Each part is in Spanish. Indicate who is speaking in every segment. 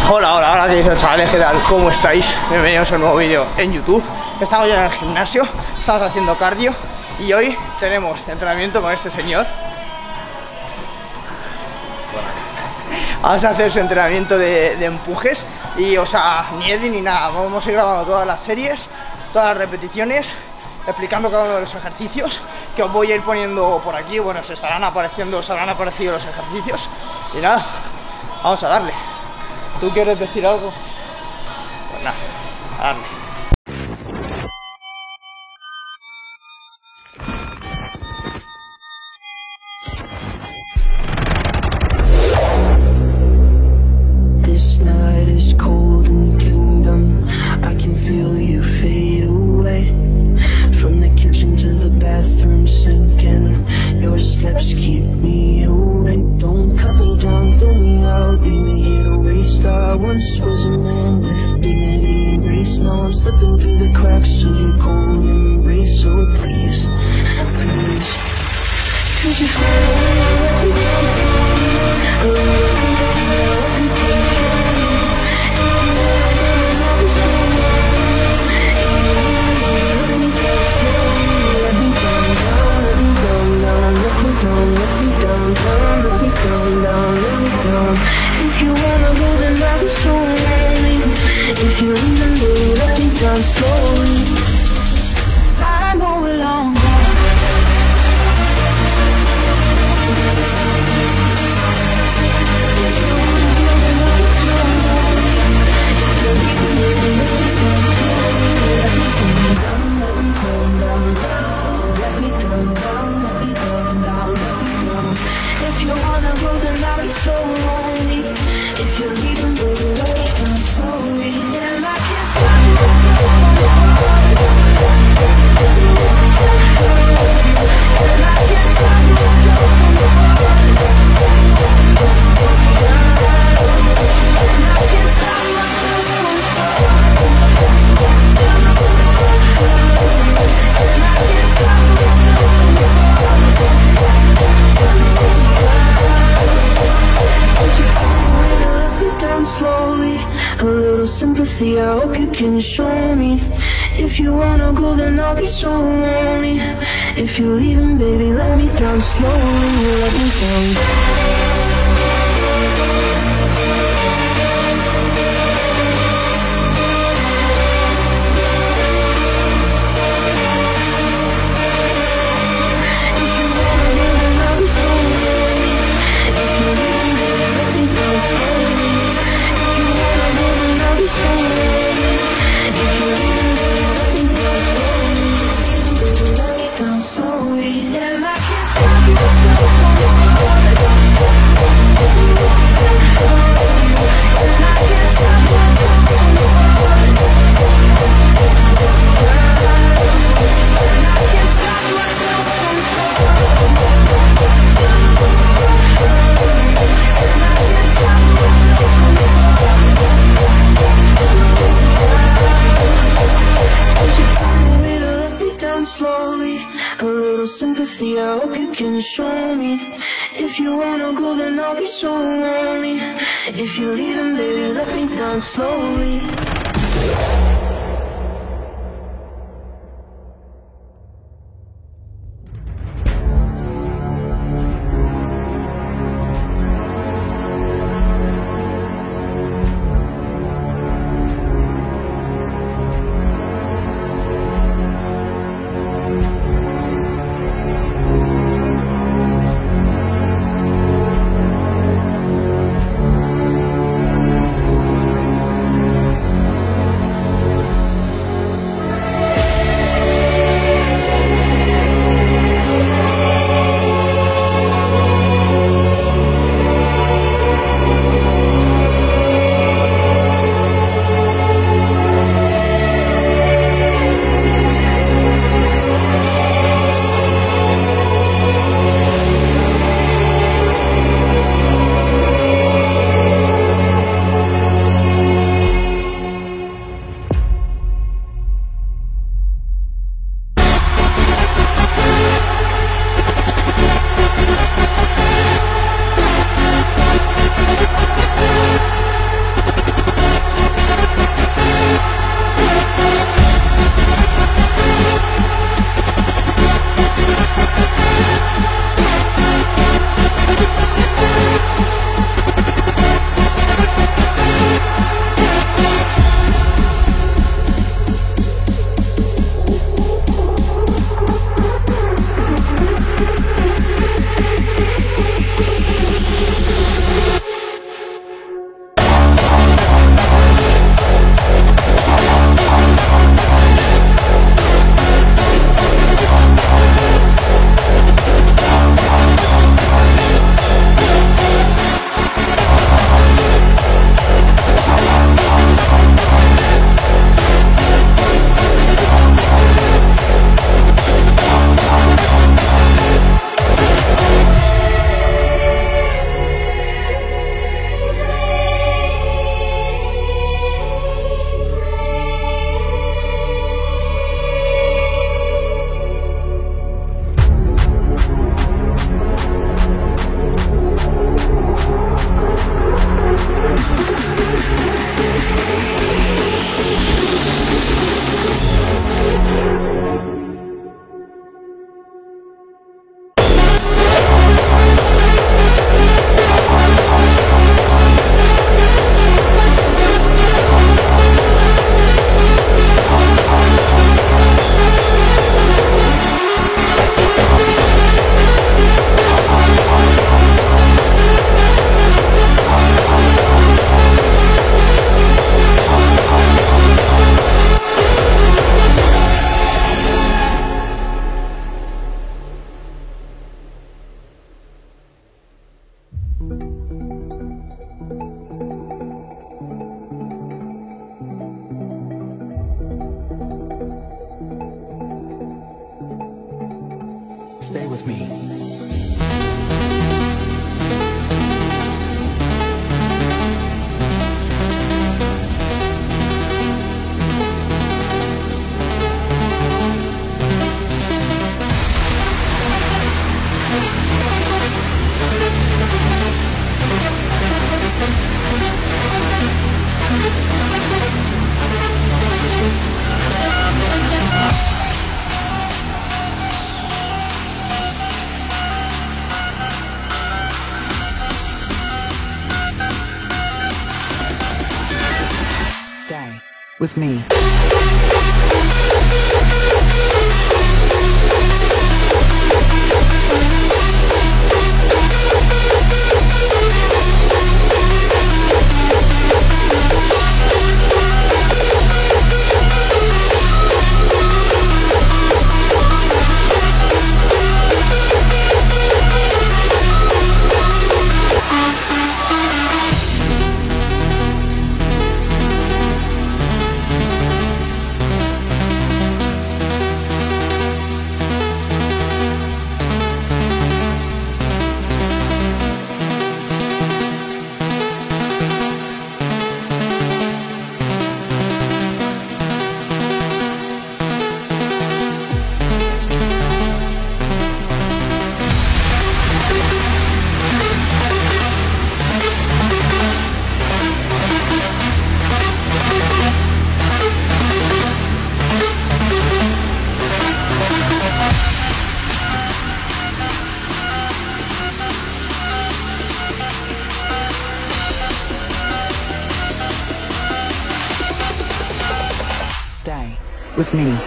Speaker 1: Hola, hola, hola, ¿qué dices, chavales? ¿Qué tal? ¿Cómo estáis? Bienvenidos a un nuevo vídeo en YouTube. Estamos ya en el gimnasio, estamos haciendo cardio y hoy tenemos entrenamiento con este señor. Vamos a hacer su entrenamiento de empujes y, o sea, ni edit ni nada. Vamos a ir grabando todas las series, todas las repeticiones, explicando cada uno de los ejercicios que os voy a ir poniendo por aquí. Bueno, os habrán aparecido los ejercicios y nada, vamos a darle. ¿Tú quieres decir algo? Pues nada, a darle.
Speaker 2: This night is cold in the kingdom. I can feel you fade away. From the kitchen to the bathroom sinking. Your steps keep me awake. Don't cut me down, throw me out, leave me here to waste. I once was a man with dignity and grace. Now I'm slipping through the cracks of your cold embrace. So please, please, could you feel it? If you wanna go, then I'll be so lonely. If you remember, let me down slowly. I know we're long gone. If you wanna go, then I'll be so lonely. If you're leaving, baby, let me down slowly. And I can't stop myself. And I can't stop myself from falling. And I can't stop myself from falling. And I can't stop myself from falling. Down slowly, a little sympathy, I hope you can show me. If you wanna go, then I'll be so lonely. If you're leaving, baby, let me down slowly, let me down. Sympathy, I hope you can show me. If you wanna go, then I'll be so lonely. If you're leaving, baby, let me down slowly.
Speaker 3: Stay with me. Stay with me. Stay with me.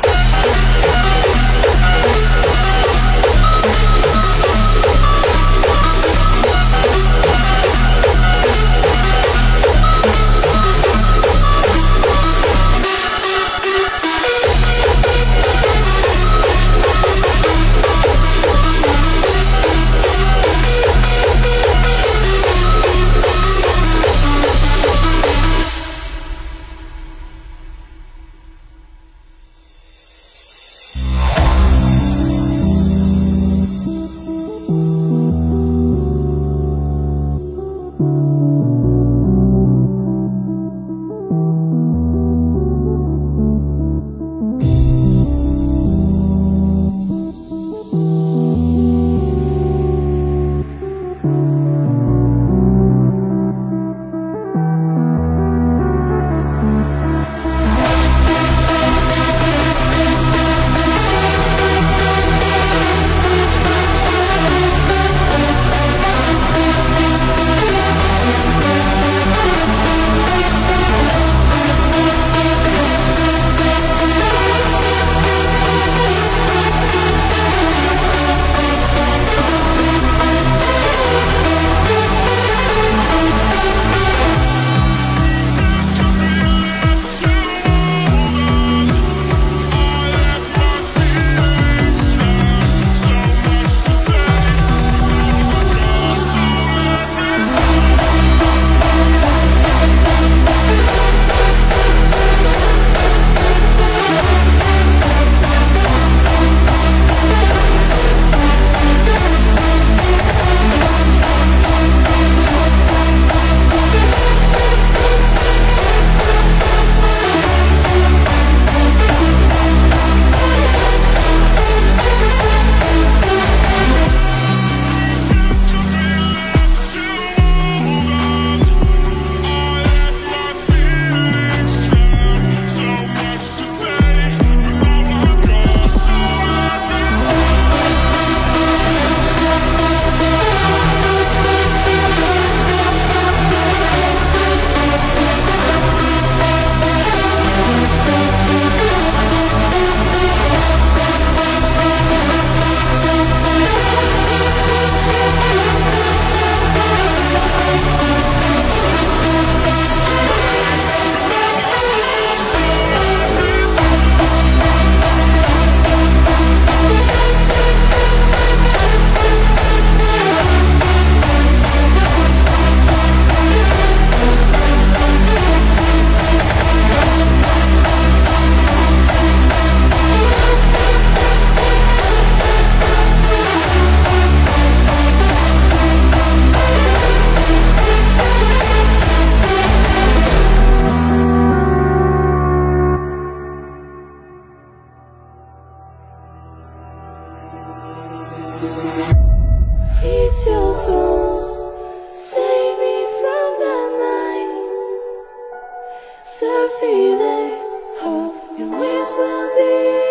Speaker 2: Set free there, hope your wings will be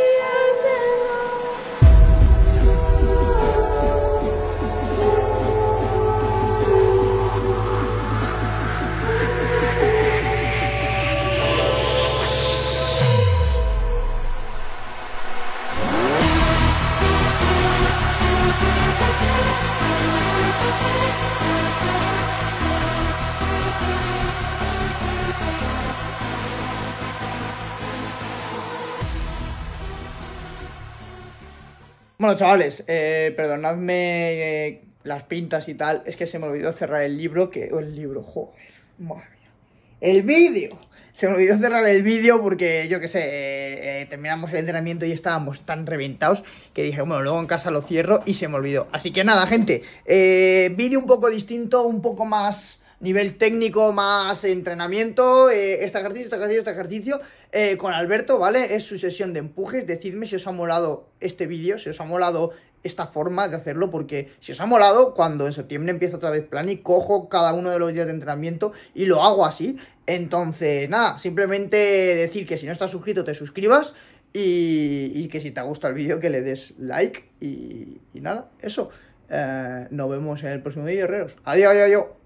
Speaker 1: Bueno, chavales, perdonadme las pintas y tal, es que se me olvidó cerrar el libro, joder, madre mía. ¡El vídeo! Se me olvidó cerrar el vídeo porque, yo qué sé, terminamos el entrenamiento y estábamos tan reventados que dije, bueno, luego en casa lo cierro y se me olvidó. Así que nada, gente, vídeo un poco distinto, un poco más nivel técnico, más entrenamiento, este ejercicio, con Alberto, ¿vale? Es su sesión de empujes. Decidme si os ha molado este vídeo, si os ha molado esta forma de hacerlo, porque si os ha molado, cuando en septiembre empiezo otra vez plan y cojo cada uno de los días de entrenamiento y lo hago así. Entonces, nada, simplemente decir que si no estás suscrito te suscribas y que si te ha gustado el vídeo que le des like y nada, eso. Nos vemos en el próximo vídeo, herreros. Adiós, adiós, adiós.